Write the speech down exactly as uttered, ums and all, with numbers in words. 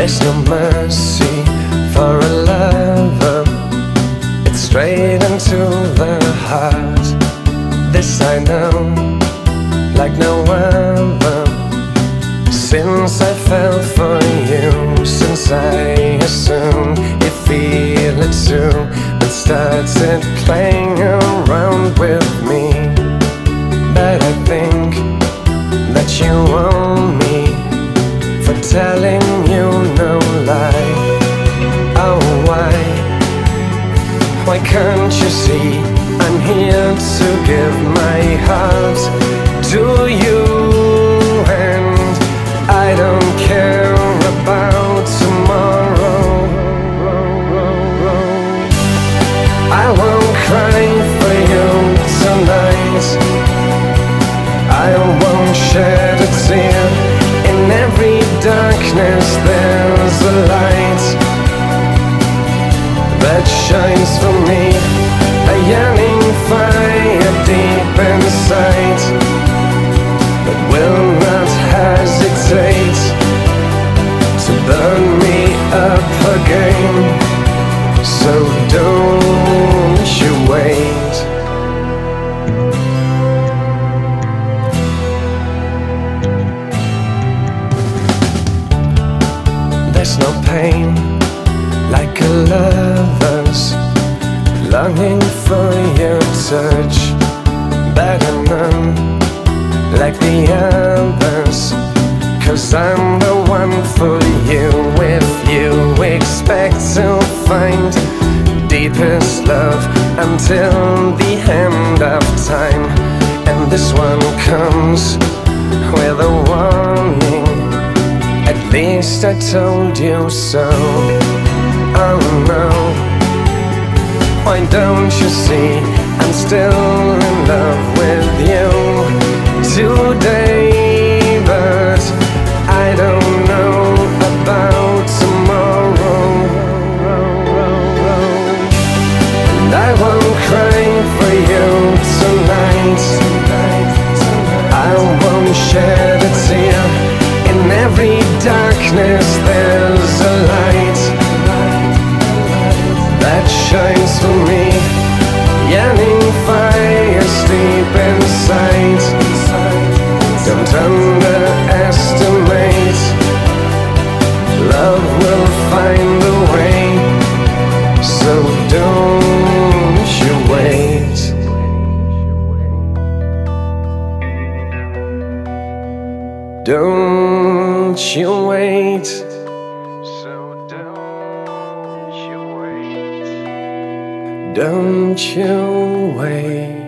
There's no mercy for a lover. It's straight into the heart. This I know, like no other. Since I fell for you, since I assumed you feel it too, but started playing around with me. But I think that you own me for telling you no lie. Oh, why? Why can't you see I'm here to give my heart to you? And I don't care about tomorrow. I won't cry for you tonight. I won't shed a tear. In every darkness there's a light that shines for me, a yearning fire deep inside that will not hesitate to burn me up again. So don't you wait. There's no pain like a lover's longing for your touch, but I'm none like the others, 'cause I'm the one for you. If you expect to find deepest love until the end of time, and this one comes with a warning, at least I told you so. Oh no, why don't you see I'm still in love with you today? But I don't know about tomorrow, and I won't cry for you tonight. I won't shed a tear. In every darkness there's a light that shines for me, yearning fires deep inside. Don't underestimate, love will find a way. So don't you wait. Don't you wait. So don't you wait. Don't you wait.